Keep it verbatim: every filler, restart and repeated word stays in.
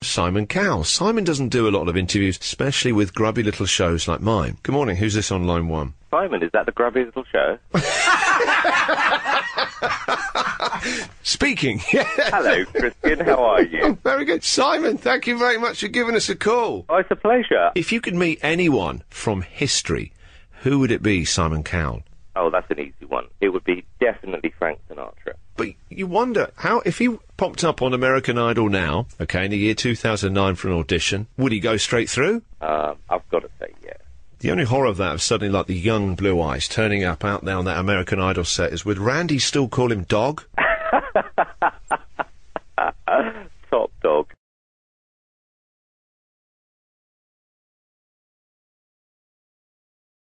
Simon Cowell. Simon doesn't do a lot of interviews, especially with grubby little shows like mine. Good morning, who's this on line one? Simon, is that the grubby little show? Speaking. Hello, Christian, how are you? Oh, very good. Simon, thank you very much for giving us a call. Oh, it's a pleasure. If you could meet anyone from history, who would it be, Simon Cowell? Oh, that's an easy one. It would be definitely Frank Sinatra. But you wonder, how, if he popped up on American Idol now, okay, in the year two thousand nine for an audition, would he go straight through? Um, I've got to say yes. The only horror of that is suddenly like the young Blue Eyes turning up out there on that American Idol set is, would Randy still call him Dog?